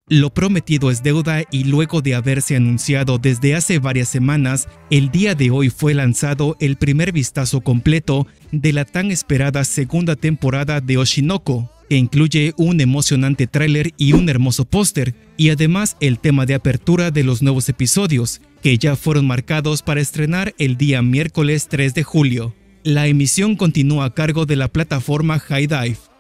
Lo prometido es deuda y luego de haberse anunciado desde hace varias semanas, el día de hoy fue lanzado el primer vistazo completo de la tan esperada segunda temporada de Oshinoko, que incluye un emocionante tráiler y un hermoso póster, y además el tema de apertura de los nuevos episodios, que ya fueron marcados para estrenar el día miércoles 3 de julio. La emisión continúa a cargo de la plataforma HIDIVE.